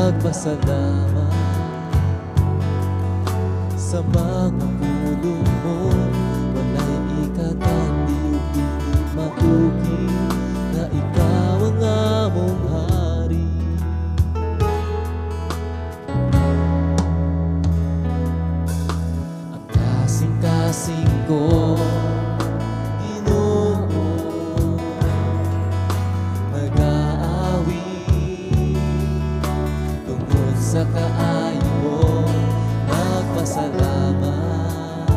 nagpasalamat sa mga pulong mo. Wala'y ikatandi o pilit matuki na ikaw ang among hari. Ang kasing-kasing ko, Ginoo, nag-aawi tungkol sa kaayo mo. Nagpasalamat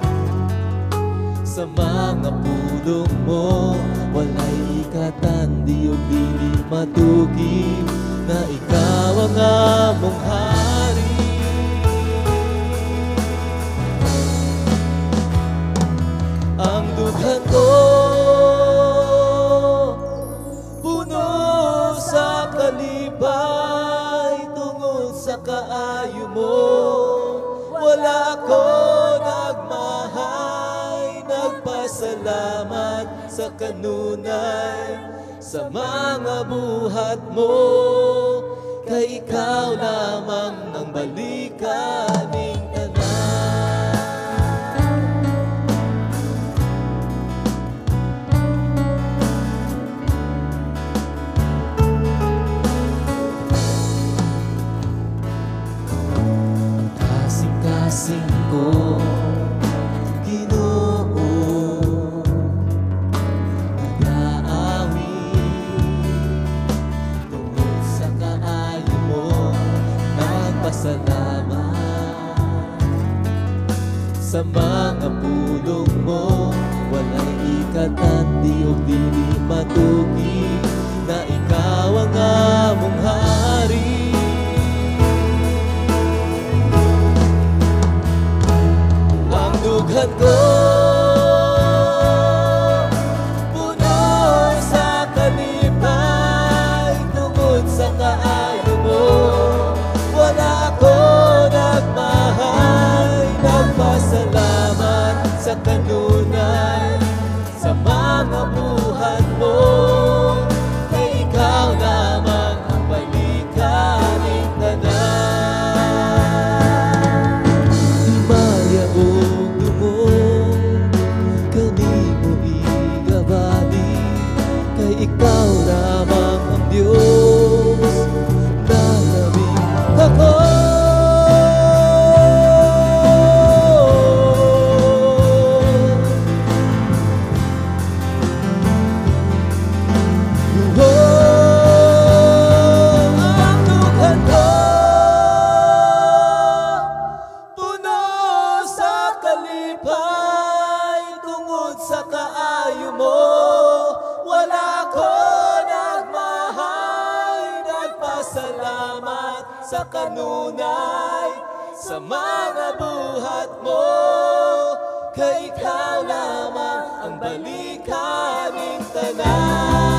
sa mga pulong mo. Wala'y ikatandi o dili matuki na ikaw ang among hari. Ang dughan ko puno sa kalipay tungod sa kaayo mo. Wala ko nagmahay, nagpasalamat sa kanunay sa mga buhat mo. Kay ikaw lamang ang balikan ning tanan. Ang kasing-kasing ko, Ginoo, nag-aawi tungkol sa kaayo mo. Nagpasalamat sa mga pulong mo. Wala'y ikatandi o dili matuki na ikaw ang among hari. Ang dughan ko puno sa kalipay tungod sa kaayo mo. Wala ko nagmahay, nagpasalamat sa kanunay sa mga buhat mo. Kay ikaw lamang ang balikan ning tanan. Himaya o dumo, kanimo igabali, kay ikaw lamang ang Diyos. Nalamig ako, ang dughan ko puno sa kalipay tungod sa kaayo mo. Wala ko nagmahay, nagpasalamat sa kanunay sa mga buhat mo. Kay ikaw lamang ang balikan ning tanan.